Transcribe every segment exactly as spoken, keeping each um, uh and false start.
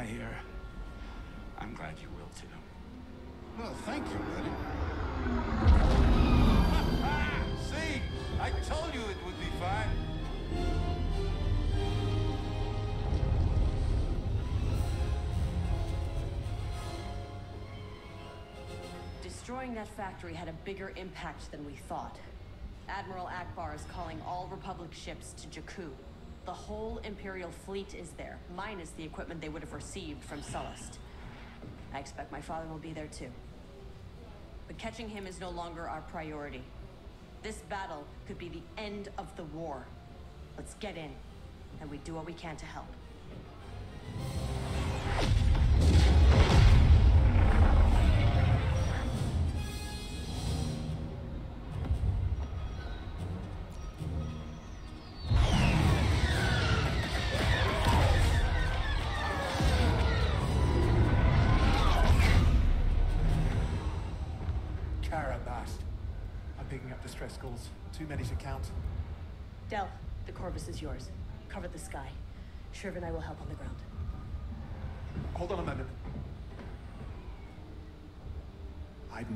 die here, I'm glad you will too. Well, thank you, buddy. See, I told you it would be fine. Destroying that factory had a bigger impact than we thought. Admiral Akbar is calling all Republic ships to Jakku. The whole Imperial fleet is there, minus the equipment they would have received from Sullust. I expect my father will be there too. But catching him is no longer our priority. This battle could be the end of the war. Let's get in, and we do what we can to help. Distress calls. Too many to count. Dell, the Corvus is yours. Cover the sky. Sherv and I will help on the ground. Hold on a moment. Aiden.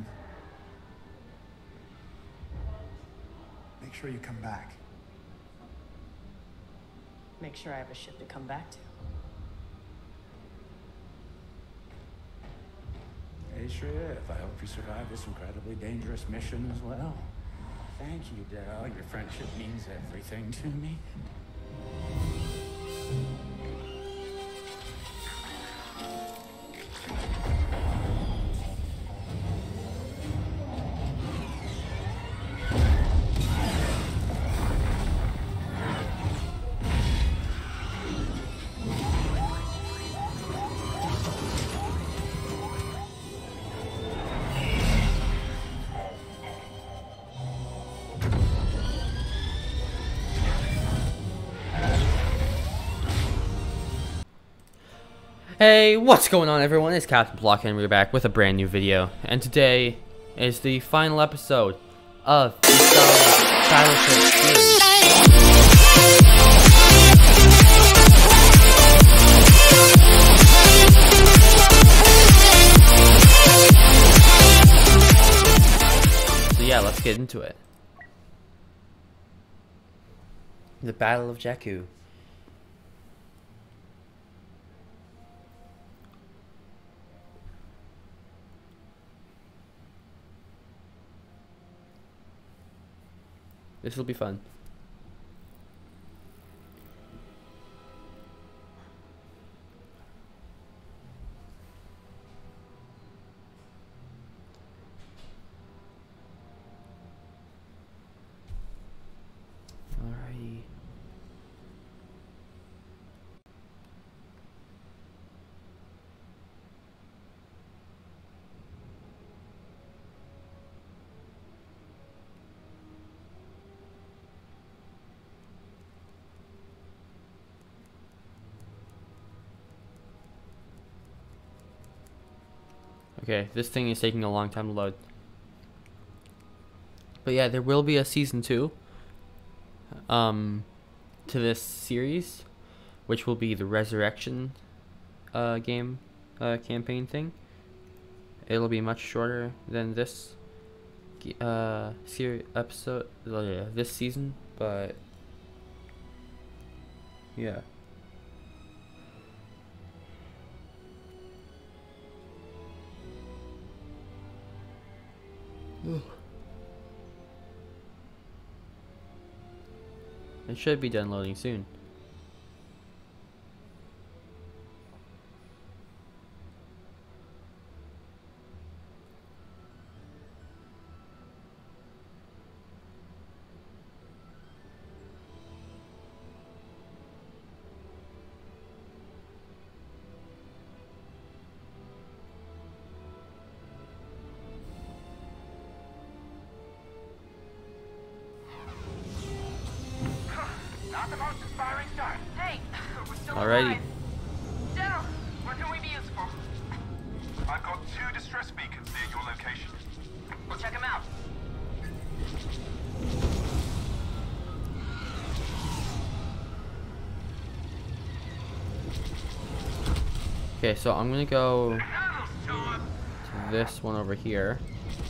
Make sure you come back. Make sure I have a ship to come back to. Hey, Shriv, I hope you survive this incredibly dangerous mission as well. Thank you, Dell. Your friendship means everything to me. Hey, what's going on everyone? It's Captain Block and we're back with a brand new video. And today is the final episode of the Battlefront series. So yeah, let's get into it. The Battle of Jakku. This will be fun. Alrighty. Okay, this thing is taking a long time to load. But yeah, there will be a season two um, to this series, which will be the Resurrection uh, game uh, campaign thing. It'll be much shorter than this uh, series episode, uh, yeah, this season, but yeah. It should be done loading soon. Not the most inspiring start. Hey, we're still Alrighty. alive. Dell, where can we be useful? I've got two distress beacons near your location. We'll check them out. Okay, so I'm gonna go to this one over here.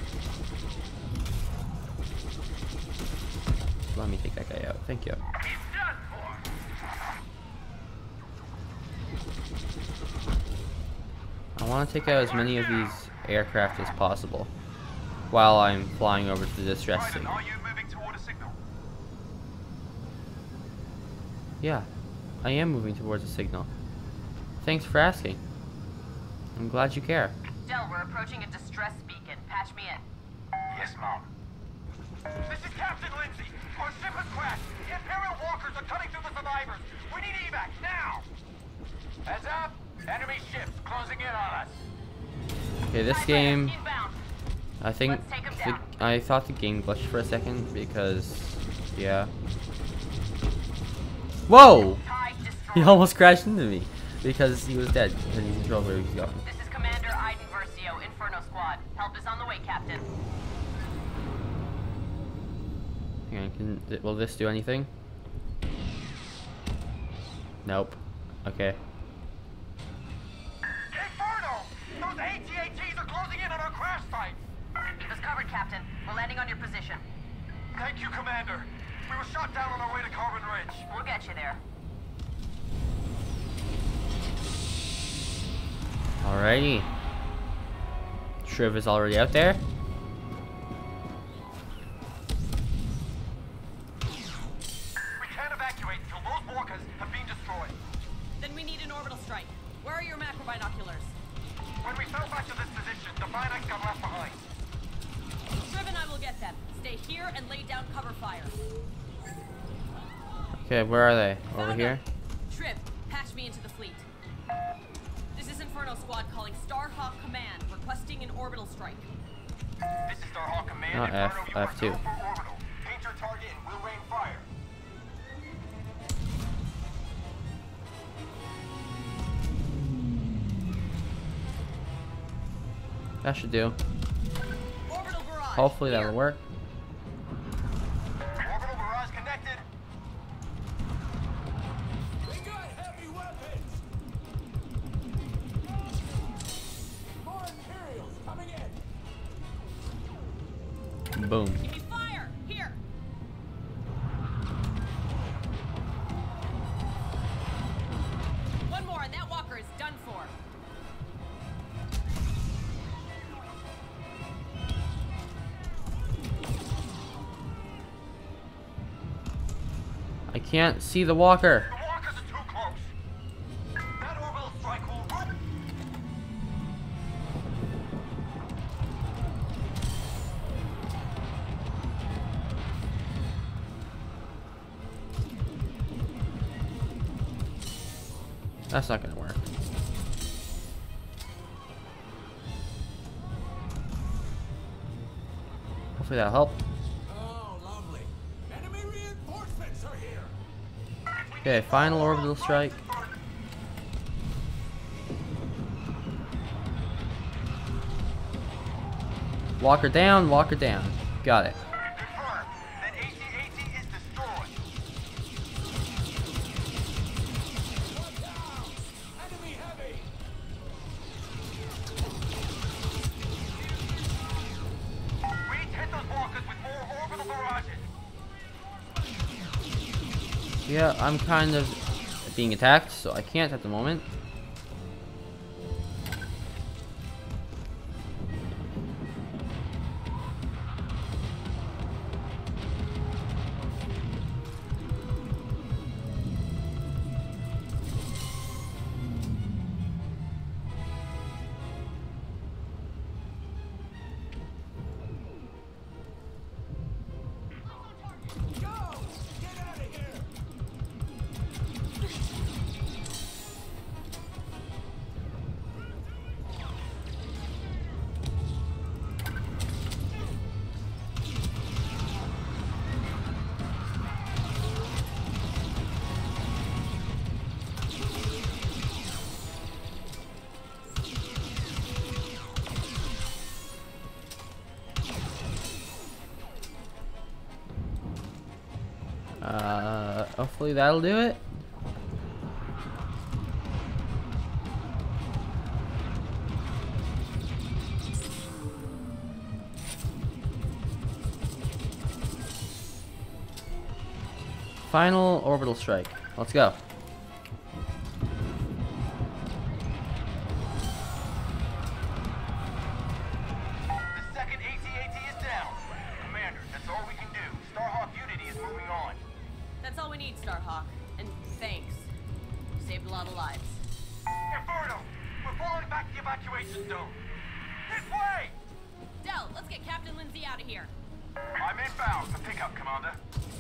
Let me take that guy out. Thank you. I want to take out as many of these aircraft as possible while I'm flying over to the distress signal. Are you moving toward a signal? Yeah, I am moving towards a signal. Thanks for asking. I'm glad you care. Dell, we're approaching a distress beacon. Patch me in. Yes, Mom. This is Captain Lindsay. Our ship has crashed. Imperial walkers are cutting through the survivors. We need evac now. Heads up. Enemy ships closing in on us. Okay, this game, Inbound. I think, Let's take 'em the, down. I thought the game glitched for a second because, yeah. Whoa! Tide destroyed. He almost crashed into me because he was dead and he controlled where he was going. This is Commander Iden Versio, Inferno Squad. Help is on the way, Captain. Hang on, can, will this do anything? Nope. Okay. Inferno! Those A T A Ts are closing in on our crash site. Keep us covered, Captain. We're landing on your position. Thank you, Commander. We were shot down on our way to Carbon Ridge. We'll get you there. Alrighty. Shriv is already out there. We can't evacuate until those walkers have been destroyed. Then we need an orbital strike. Where are your macro binoculars? When we fell back to this position, the Binax got left behind. Shriv and I will get them. Stay here and lay down cover fire. Okay, where are they? Over Found here? them. Shriv, patch me into the fleet. This is Inferno Squad calling Starhawk Command, requesting an orbital strike. This is Starhawk Command. Not F, Inferno, you are F two. go for orbital. Paint your target and we'll rain fire. That should do. Orbital barrage. Hopefully that'll work. Orbital barrage connected. We got heavy weapons! More Imperials coming in! Boom. Give me fire! Here! One more and that walker is done for. I can't see the walker. The walkers are too close. That orbital strike will run. That's not gonna work. Hopefully that'll help. Oh, lovely. Enemy reinforcements are here! Okay, final orbital strike. Walker down, walker down. Got it. Confirm that A T A T is destroyed. One down! Enemy heavy! We need to hit those walkers with more orbital barrages. Yeah, I'm kind of being attacked, so I can't at the moment. Go! Get out of here! Uh, hopefully that'll do it. Final orbital strike. Let's go. The second A T A T is down. Commander, that's all we can do. Starhawk Unity is moving on. That's all we need, Starhawk. And thanks. You saved a lot of lives. Inferno! We're falling back to the evacuation zone. This way! Dell, let's get Captain Lindsay out of here. I'm inbound for pickup, Commander.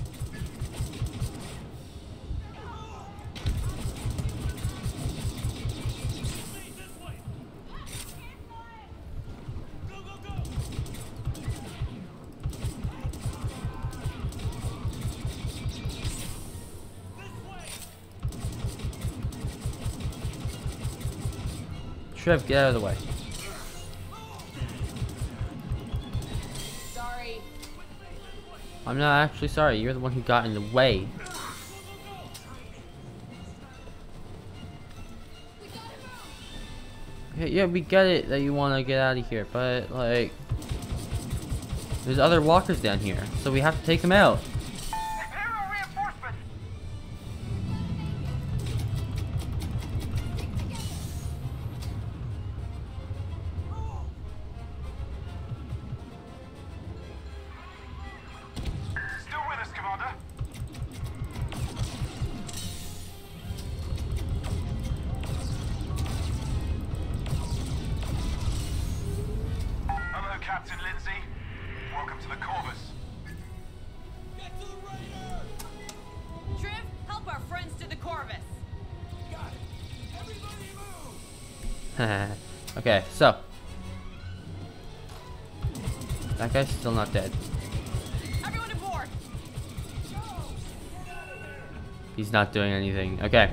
Trev, get out of the way. Sorry. I'm not actually sorry. You're the one who got in the way. Yeah, yeah, we get it that you want to get out of here, but like, there's other walkers down here, so we have to take them out. Imperial reinforcements! Still with us, Commander. Hello, Captain Lindsay. Welcome to the Corvus. Triv, help our friends to the Corvus. Okay, so that guy's still not dead. Everyone aboard. He's not doing anything. Okay.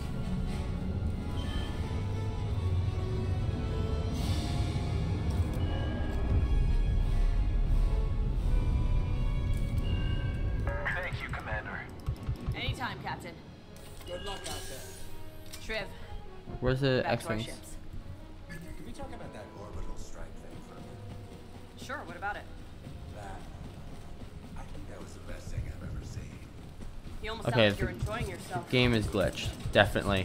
Thank you, Commander. Anytime, Captain. Good luck out there. Triv, Where's the back to our X-Wings? ships. Can we talk about that orbital strike thing for a minute? Sure, what about it? That, I think that was the best thing I've ever seen. You almost Okay, sound like you're the enjoying yourself. Game is glitched. Definitely.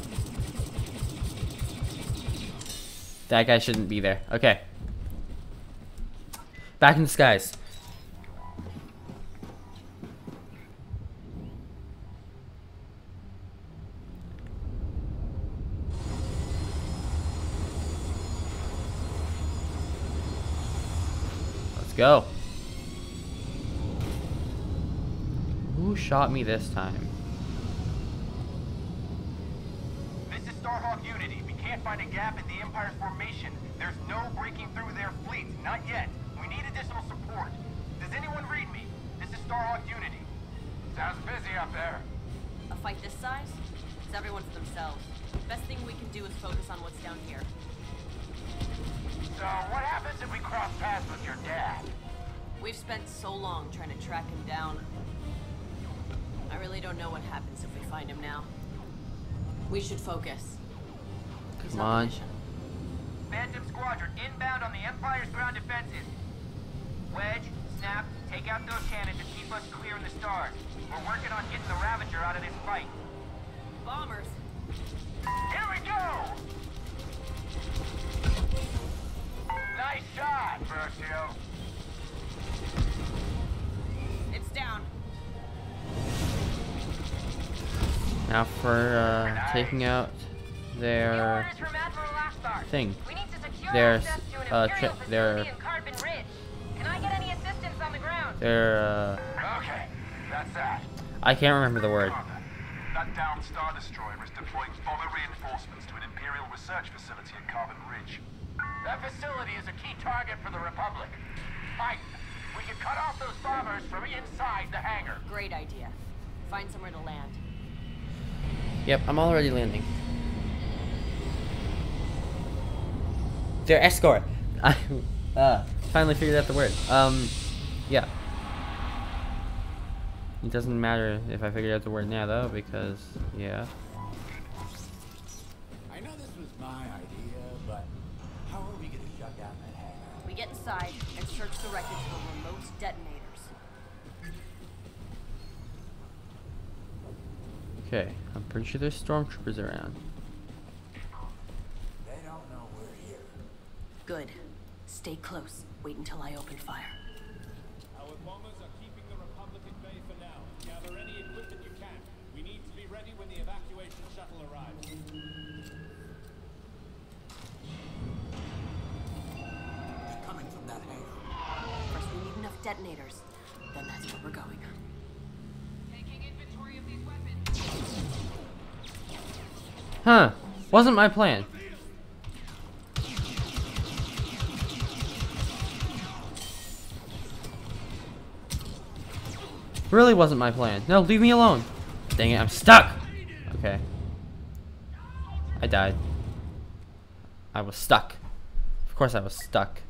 That guy shouldn't be there. Okay. Back in the skies. Let's go. Who shot me this time? This is Starhawk Unity. We can't find a gap in the Empire's formation. There's no breaking through their fleet. Not yet. We need additional support. Does anyone read me? This is Starhawk Unity. Sounds busy up there. A fight this size? It's everyone for themselves. Best thing we can do is focus on what's down here. So, what happens if we cross paths with your dad? We've spent so long trying to track him down. I really don't know what happens if we find him now. We should focus. He's Come on the on. mission. Phantom Squadron inbound on the Empire's ground defenses. Wedge, Snap, take out those cannons and keep us clear in the stars. We're working on getting the Ravager out of this fight. Bombers. Here we go! Nice shot, Versio. It's down. Now for uh, taking out their Orders from Admiral Ackbar. thing. We need to secure Their access to an uh, Imperial tri- their facility in Carbon Ridge. Can I get any assistance on the ground? their uh, Okay, that's that. I can't remember the word. Commander, that downed Star Destroyer is deploying bomber reinforcements to an Imperial research facility at Carbon Ridge. That facility is a key target for the Republic. Mike, we can cut off those bombers from inside the hangar. Great idea. Find somewhere to land. Yep, I'm already landing. Their escort. I uh, finally figured out the word. Um, yeah. It doesn't matter if I figured out the word now, though, because yeah. I know this was my idea, but how are we gonna shut down that hangar? We get inside and search the wreckage for remote detonators. Okay, I'm pretty sure there's stormtroopers around. They don't know we're here. Good. Stay close. Wait until I open fire. Our bombers are keeping the Republican Bay for now. Gather any equipment you can. We need to be ready when the evacuation shuttle arrives. They're coming from that hangar. First, we need enough detonators. Then that's where we're going. Taking inventory of these weapons. Huh. Wasn't my plan. Really wasn't my plan. No, leave me alone. Dang it, I'm stuck. Okay. I died. I was stuck. Of course I was stuck.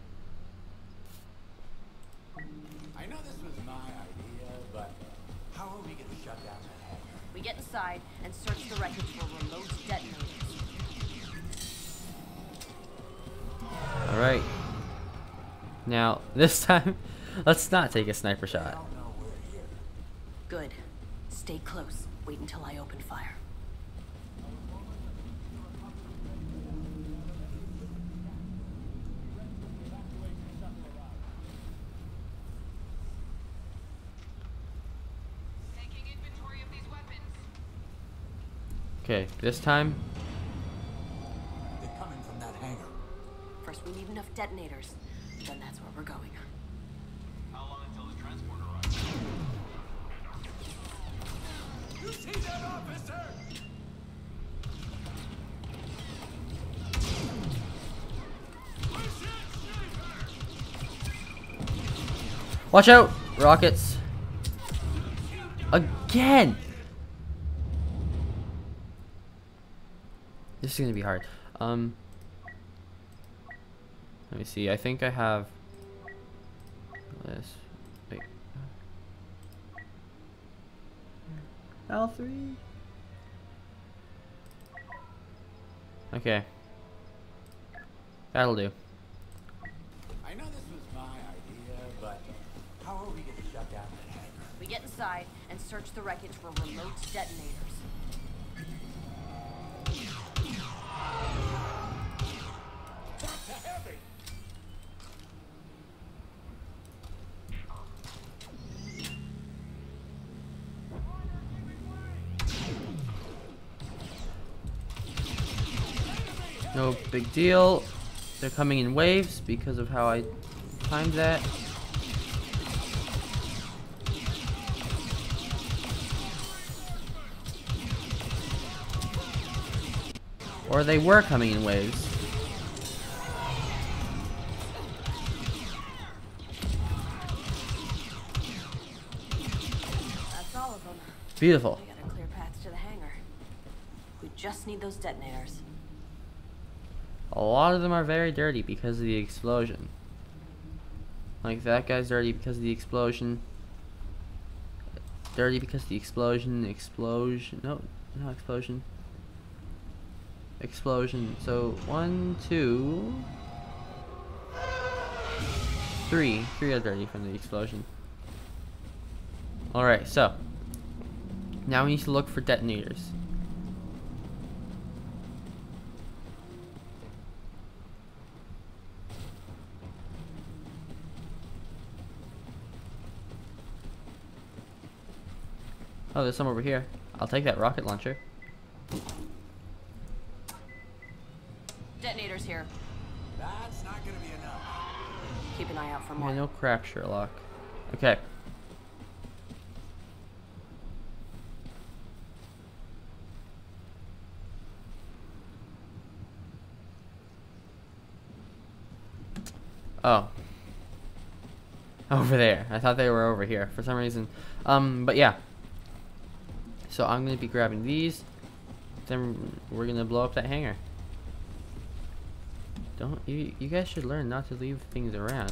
I know this was my idea, but how are we gonna shut down that hangar? We get inside and search the wreckage for remote detonators. Alright. Now, this time, let's not take a sniper They shot. don't know we're here. Good. Stay close. Wait until I open fire. Taking inventory of these weapons. Okay, this time, They're coming from that hangar. First, we need enough detonators. Then that's where we're going. How long until the transport arrives? You see that, officer? watch out! Rockets. Again! This is gonna be hard. Um, let me see. I think I have this. Wait. L three. Okay. That'll do. I know this was my idea, but how are we gonna shut down that hangar? We get inside and search the wreckage for remote detonators. No big deal. They're coming in waves because of how I timed that. Or they were coming in waves. That's all of them. Beautiful. We got a clear path to the hangar. We just need those detonators. A lot of them are very dirty because of the explosion. Like that guy's dirty because of the explosion. Dirty because of the explosion. Explosion. No, not explosion. Explosion. So one, two, three. Three are dirty from the explosion. Alright, so now we need to look for detonators. Oh, there's some over here. I'll take that rocket launcher. Detonators here. That's not gonna be enough. Keep an eye out for Yeah, more. no crap, Sherlock. Okay. Oh. Over there. I thought they were over here for some reason. Um, but yeah. So I'm going to be grabbing these. Then we're going to blow up that hangar. Don't you you guys should learn not to leave things around.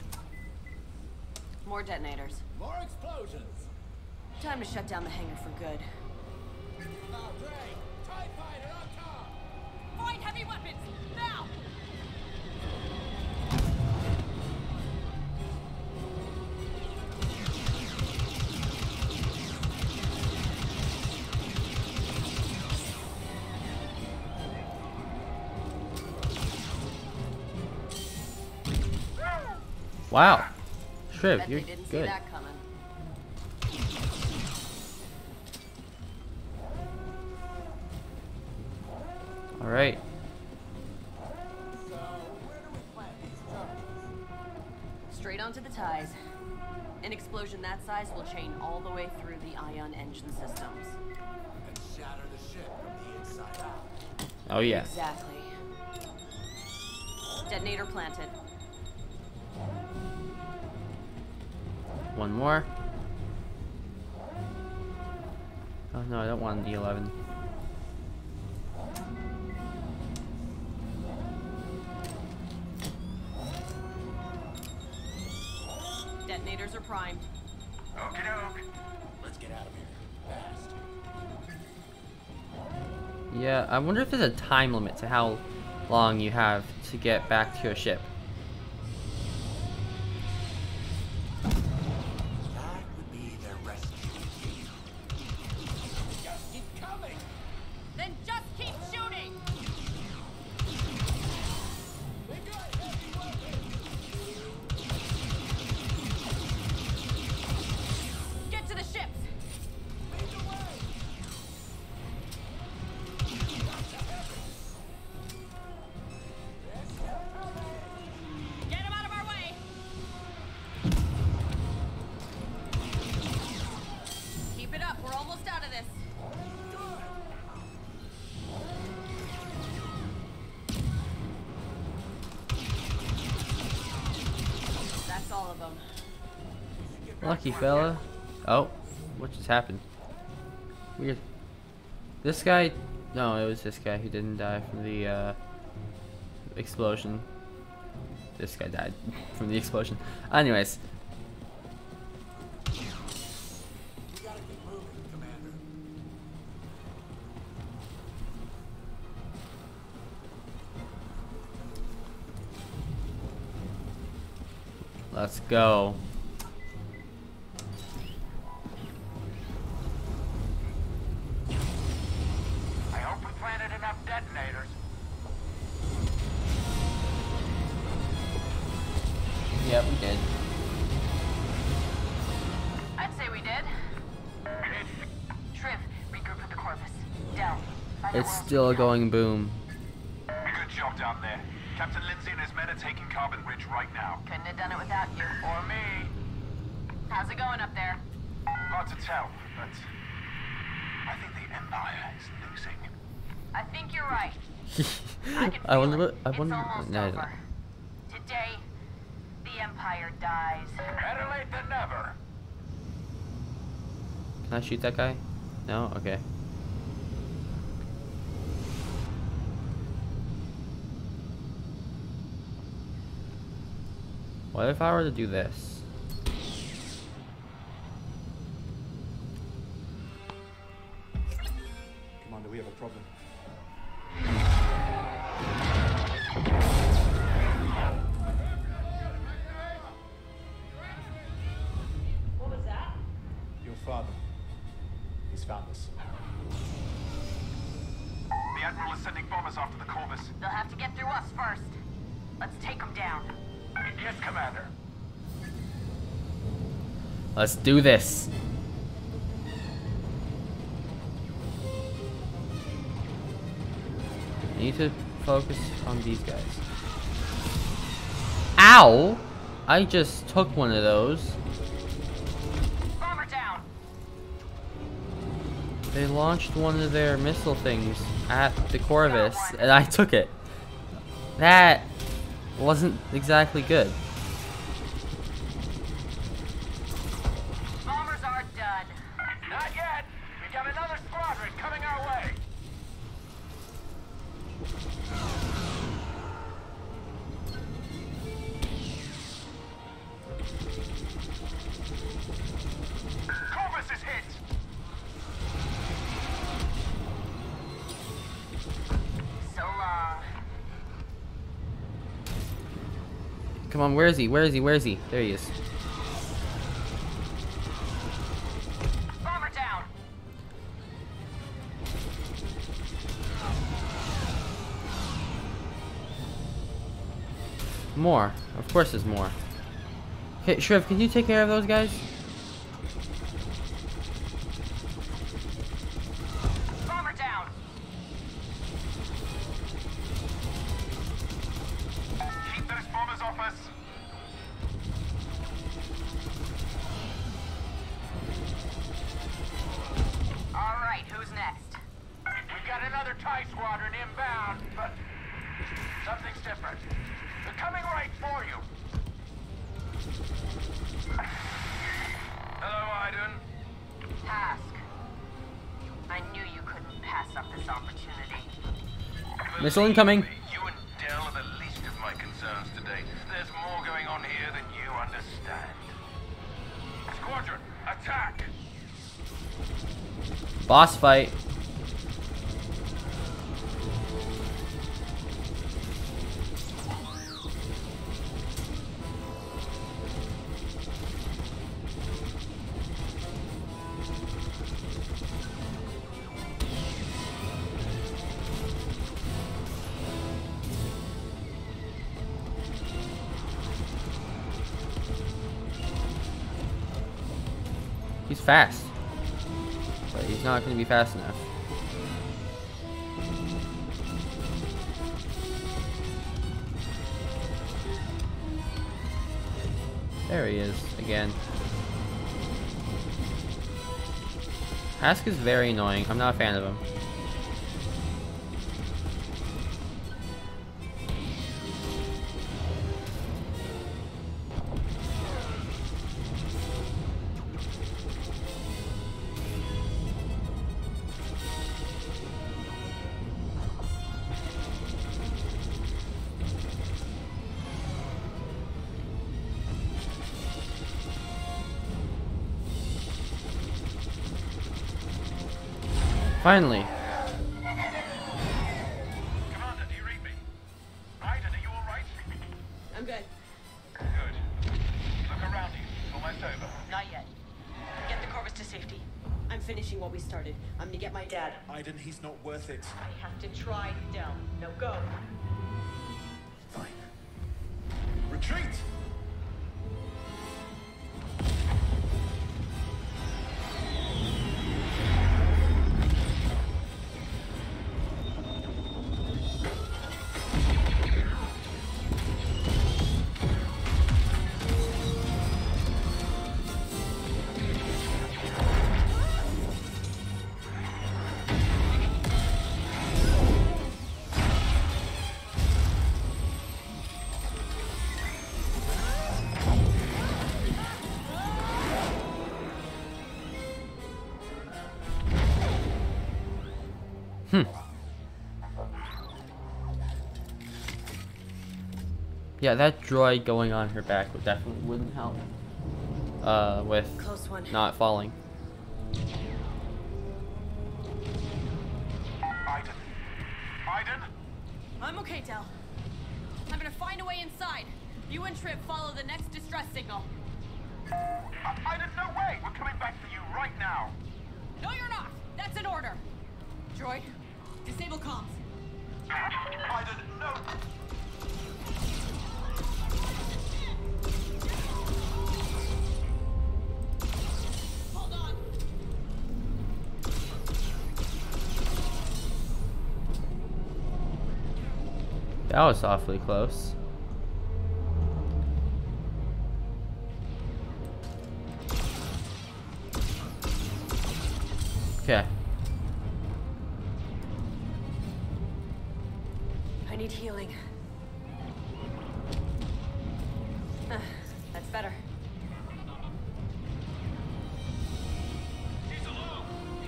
More detonators. More explosions! Time to shut down the hangar for good. Now, Dre! TIE fighter on top! Find heavy weapons! Now! Wow. Shriv, Bet you're they didn't see good. that coming. Alright. Straight onto the ties. An explosion that size will chain all the way through the ion engine systems. And shatter the ship from the inside out. Oh yeah. Exactly. Detonator planted. One more. Oh no, I don't want the eleven. Detonators are primed. Okie doke. Let's get out of here. Fast. Yeah, I wonder if there's a time limit to how long you have to get back to your ship. That would be their rescue. Just keep coming. Then just keep shooting! They got heavy weapons! Get to the ships! Lead the way! Get him out of our way! Keep it up. We're almost out of this. That's all of them. Lucky fella. Oh, what just happened? Weird. This guy, no, it was this guy who didn't die from the uh, explosion. This guy died from the explosion. Anyways, We gotta keep moving, Commander. let's go. I hope we planted enough detonators. Yeah, we did. I'd say we did. Triv, regroup with the Corvus. Dell, find out It's where still else we can going boom. Good job down there. Captain Lindsay and his men are taking Carbon Ridge right now. go. Couldn't have done it without you. Or me. How's it going up there? Hard to tell, but I think the Empire is losing. I think you're right. I can I feel wonder it. what. I It's wonder. almost No, I don't. over. Today, the Empire dies. Better late than never. Can I shoot that guy? No? Okay. What if I were to do this? Commander, we have a problem. What was that? Your father. He's found us. The Admiral is sending bombers after the Corvus. They'll have to get through us first. Let's take them down. Yes, Commander. Let's do this. I need to focus on these guys. Ow! I just took one of those. Bomber down. They launched one of their missile things at the Corvus, and I took it. That wasn't exactly good. Bombers are done. Not yet. We got another squadron coming our way. Corvus is hit! So long. Come on, where is he? Where is he? Where is he? There he is. Bomber down. More. Of course there's more. Okay, Shriv, can you take care of those guys? Bomber down. Keep those bombers off us. All right, who's next? We've got another TIE squadron inbound, but something's different. They're coming right for you. Hello, Iden. Task. I knew you couldn't pass up this opportunity. Missile incoming. You and Dell are the least of my concerns today. There's more going on here than you understand. Squadron, attack! Boss fight. He's fast, but he's not going to be fast enough. There he is again. Ask is very annoying. I'm not a fan of him. Finally. Commander, do you read me? Iden, are you alright? I'm good. Good. Look around you. It's almost over. Not yet. Get the Corvus to safety. I'm finishing what we started. I'm gonna get my dad. Iden, he's not worth it. I have to try, Dell. Now go. Fine. Retreat! Hmm. Yeah, that droid going on her back would definitely wouldn't help. Uh, with Close one. not falling. Iden. Iden? I'm okay, Dell. I'm gonna find a way inside. You and Trip follow the next distress signal. I Iden, no way! We're coming back for you right now. No, you're not. That's an order. Droid, disable comms. Iden, no! Hold on. That was awfully close. Okay. I need healing. Uh, that's better. He's alone!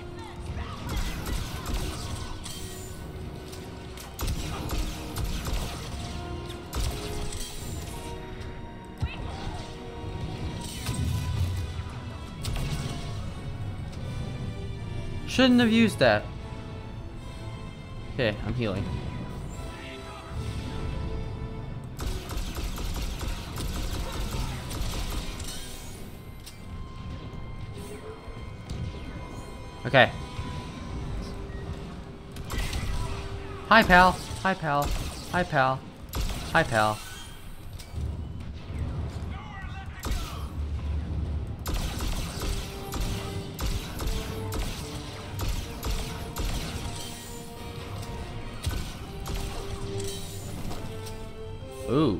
Shouldn't have used that. Okay, I'm healing. Okay. Hi, pal. Hi, pal. Hi, pal. Hi, pal. Oof.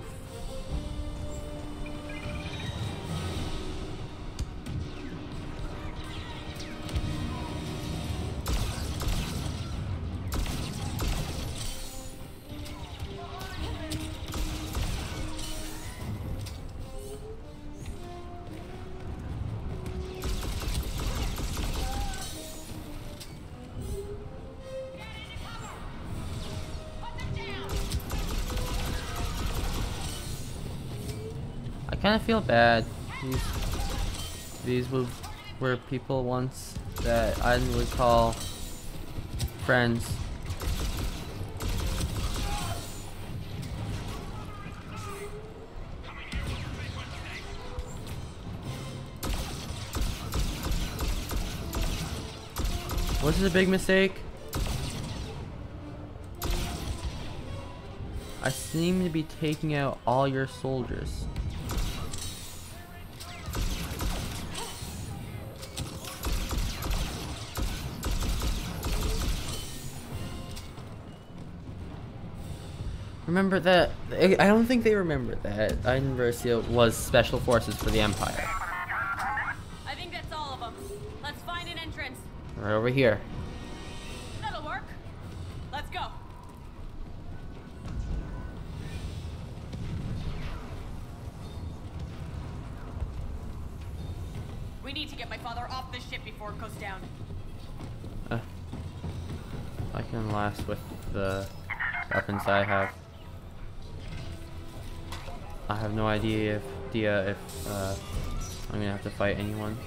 I kind of feel bad. These, these were, were people once that I would call friends. Was it a big mistake? I seem to be taking out all your soldiers. Remember that? I don't think they remember that Universia was special forces for the Empire. I think that's all of them. Let's find an entrance. Right over here. That'll work. Let's go. We need to get my father off this ship before it goes down. Uh, I can last with the weapons I have. I have no idea if, idea if uh, I'm gonna have to fight anyone.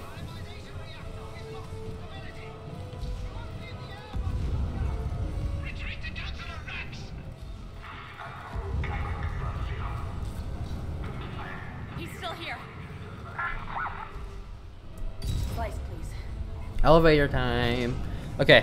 He's still here. Slice, please. Elevator time. Okay.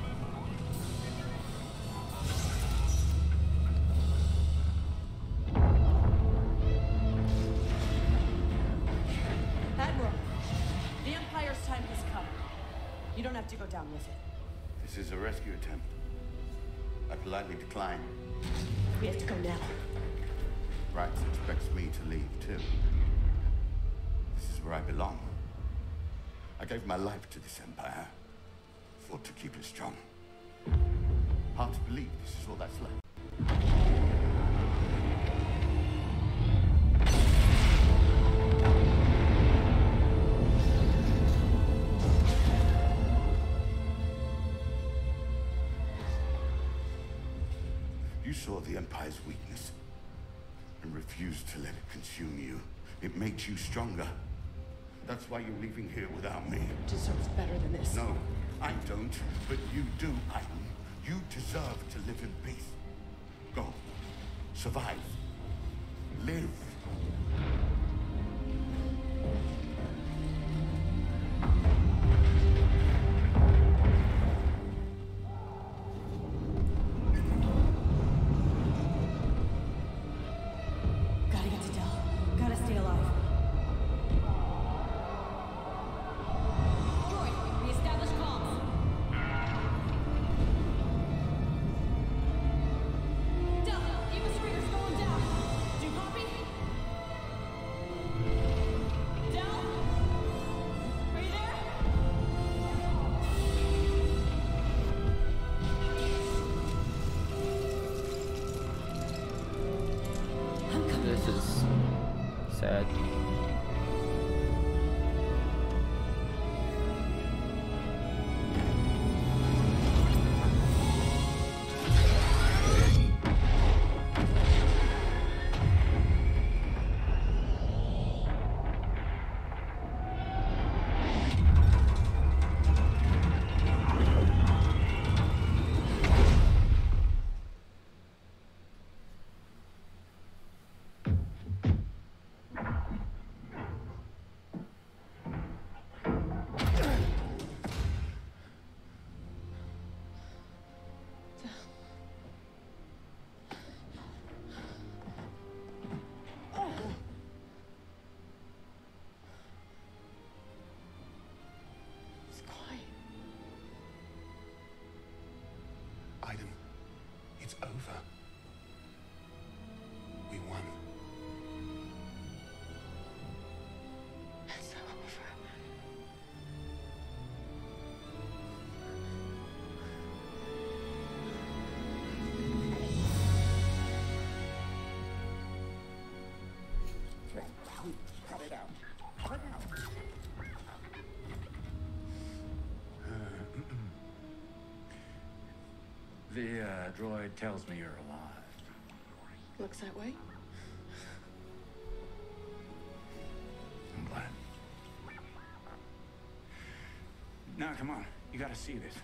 You don't have to go down with it. This is a rescue attempt. I politely decline. We have to go now. Rax expects me to leave, too. This is where I belong. I gave my life to this empire. Fought to keep it strong. Hard to believe this is all that's left. You saw the Empire's weakness and refused to let it consume you. It made you stronger. That's why you're leaving here without me. Deserves better than this. No, I don't, but you do, Aiden. You deserve to live in peace. Go. Survive. Live. Gotta get to Dell. Gotta stay alive. Droid, reestablish comms. Dell, Eva Stringer's going down. Do you copy? The uh, droid tells me you're alive. Looks that way. I'm glad. Now, come on. You gotta see this.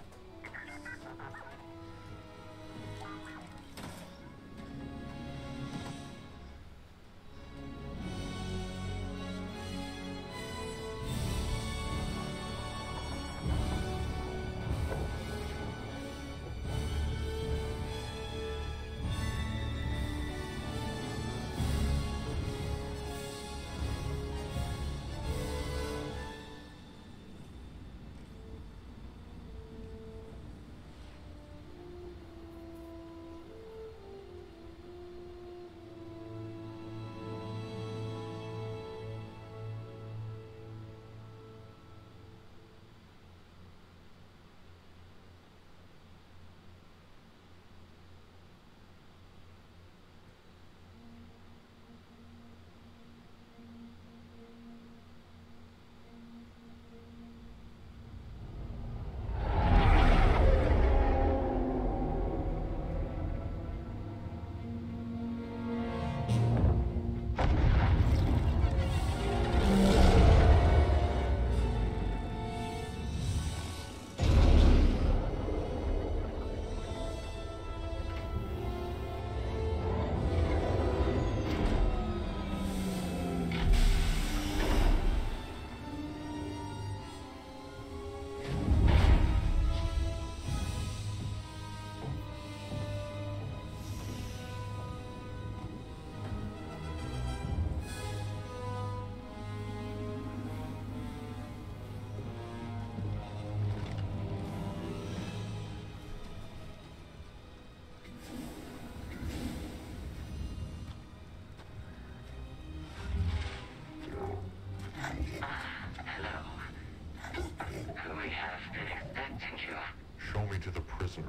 To the prisoner.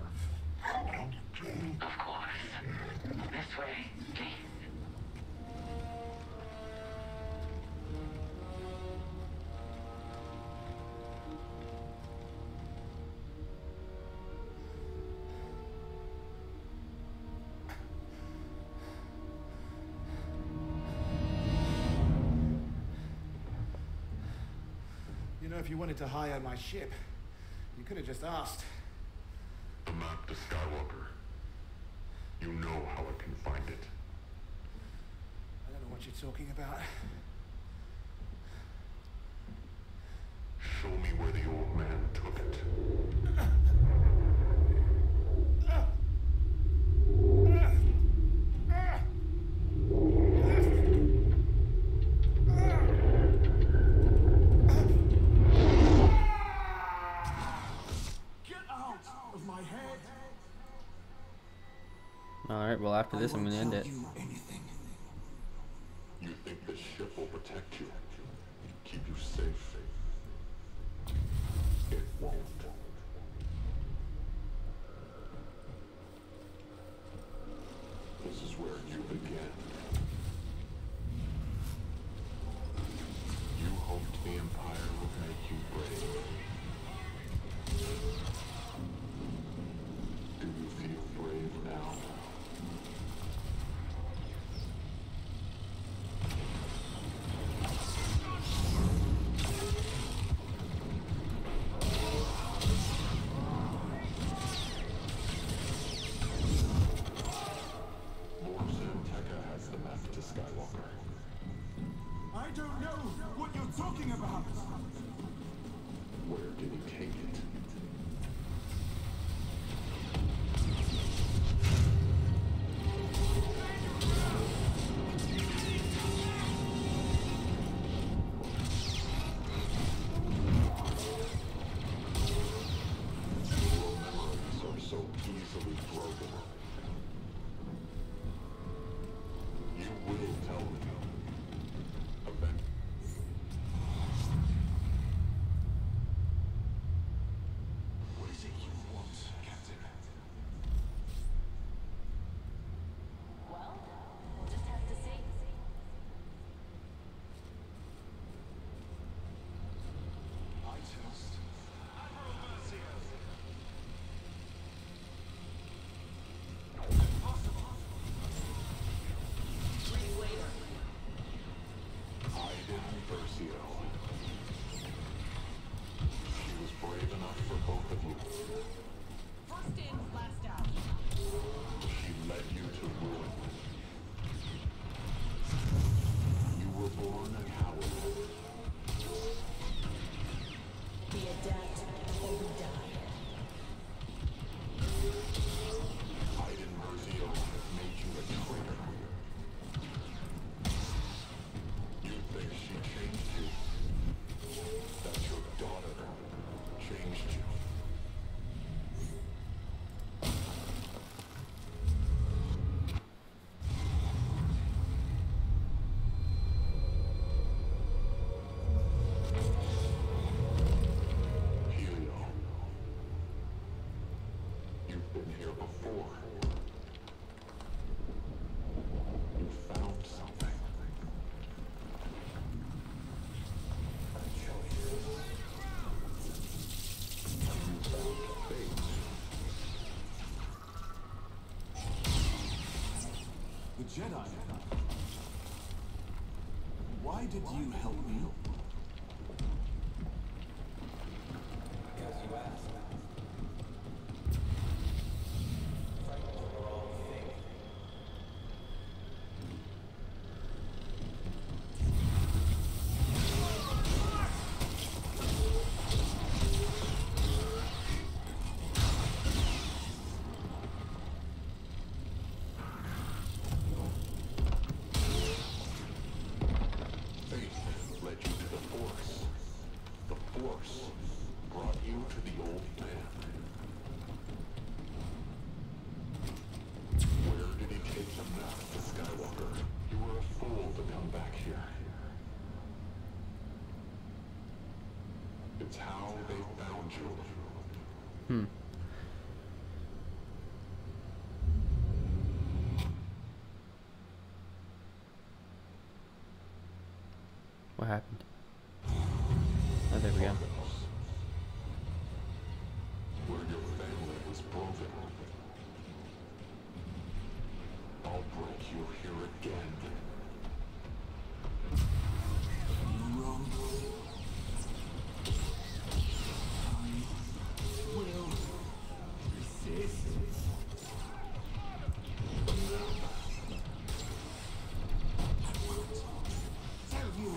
Of course. This way, please. You know, if you wanted to hire my ship, you could have just asked. The map to Skywalker. You know how I can find it. I don't know what you're talking about. Show me where the old man took it. Alright, well after this I'm gonna end it. You think this ship will protect you? Keep you safe? It won't. This is where you begin. You hoped the Empire would make you brave. Do you feel brave now? Jedi. Why did you help me? Because you asked. It's how they found you. Hmm. What happened? Oh, there we go. Where your family was broken. I'll break you here again. Wrong. Will resist. I won't tell you.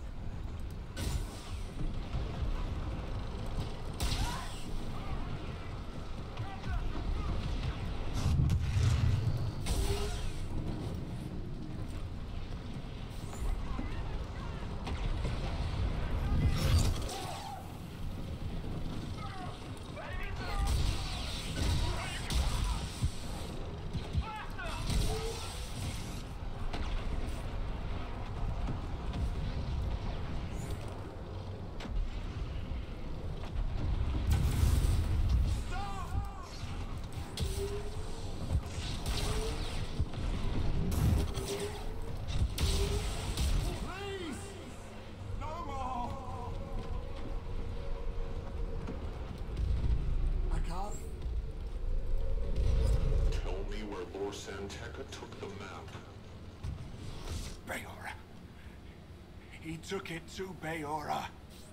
Santeca took the map. Bayora. He took it to Bayora.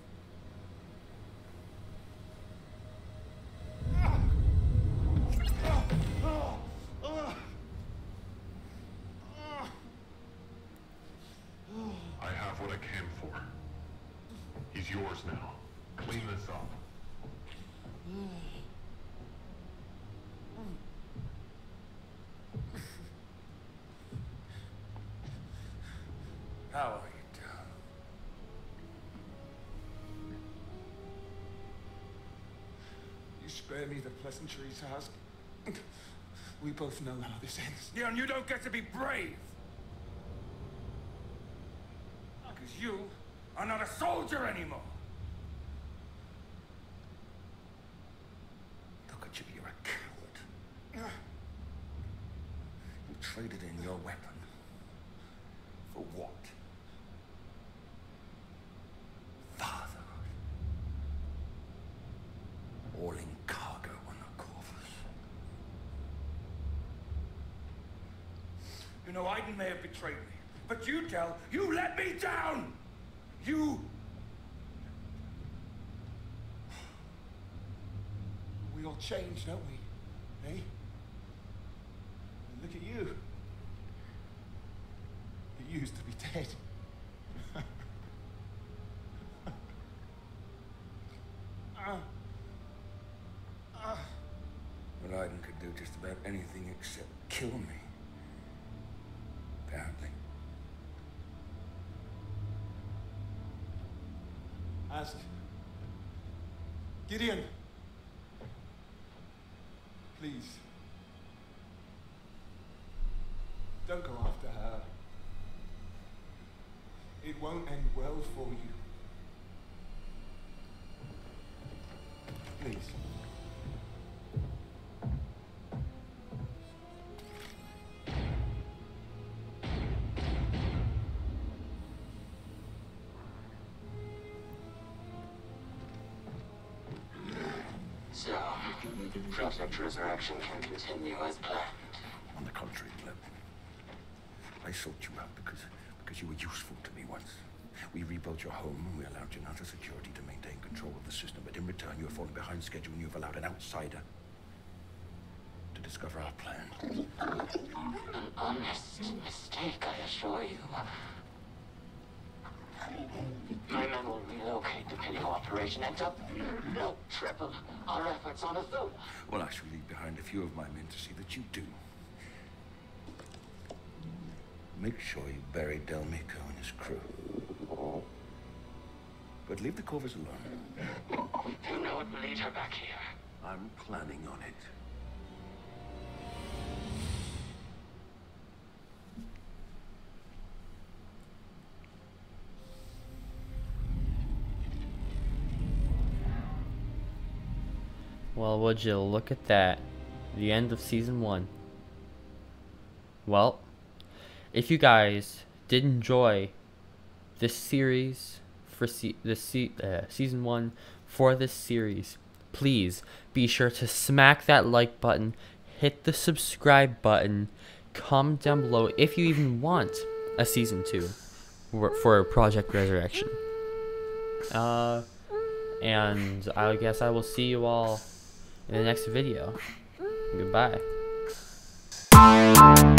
I have what I came for. He's yours now. Clean this up. How are you, Dell? You spare me the pleasantries, Task. We both know how this ends. Yeah, and you don't get to be brave. Because you are not a soldier anymore. Look at you, you're a coward. You traded in your weapon. For what? Father. All in cargo on the Corvus. You know, Aiden may have betrayed me, but you, Dell, you let me down! You... We all change, don't we? Eh? And look at you. You used to be dead. uh, uh. Well, Aiden could do just about anything except kill me. Apparently. Ask. Gideon. Please. Don't go after her. It won't end well for you. Please. So, Project Resurrection can continue as planned. On the contrary, Gleb. I sought you out because, because you were useful to me once. We rebuilt your home and we allowed Janata Security to maintain control of the system, but in return you have fallen behind schedule and you've allowed an outsider to discover our plan. An honest mistake, I assure you. My men will relocate the Pinnacle operation and double, no, triple our efforts on a third. Well, I shall leave behind a few of my men to see that you do. Make sure you bury Delmico and his crew. But leave the Corvus alone. You know what will lead her back here. I'm planning on it. Well, would you look at that? The end of season one. Well, if you guys did enjoy this series for se this se uh, season one for this series, please be sure to smack that like button, hit the subscribe button, comment down below if you even want a season two for, for Project Resurrection. Uh, and I guess I will see you all in the next video. Goodbye.